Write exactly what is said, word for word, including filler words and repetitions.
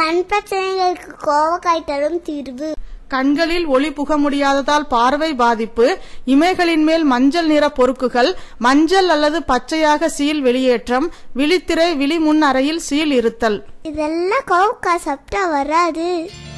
கண் பிரச்சனைகளுக்கு கோவக்காய் தரும் தீர்வு. கண்களில் ஒளி புக முடியாததால் பார்வை பாதிப்பு, இமைகளின் மேல் மஞ்சள் நிற பொறுக்குகள், மஞ்சள் அல்லது பச்சையாக சீல் வெளியேற்றம், விழித்திரை விழி முன் அறையில் சீல் இருத்தல். இதெல்லாம் கோவக்காய் சாப்பிட்டா வராது.